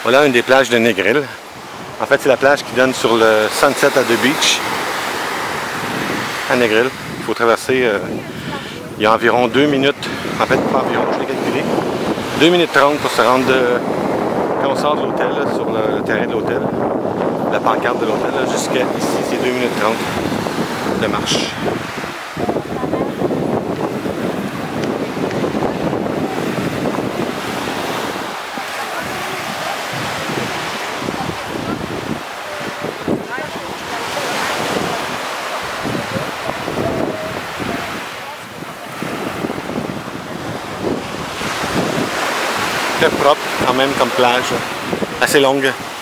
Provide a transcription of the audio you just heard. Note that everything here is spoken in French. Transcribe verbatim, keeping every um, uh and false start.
Voilà une des plages de Negril. En fait, c'est la plage qui donne sur le Sunset at the Beach à Negril. Il faut traverser, euh, il y a environ deux minutes, en fait pas environ, je l'ai calculé, deux minutes trente pour se rendre de, quand on sort de l'hôtel, sur le, le terrain de l'hôtel, la pancarte de l'hôtel, jusqu'à ici, c'est deux minutes trente de marche. Très propre quand même comme plage, assez longue.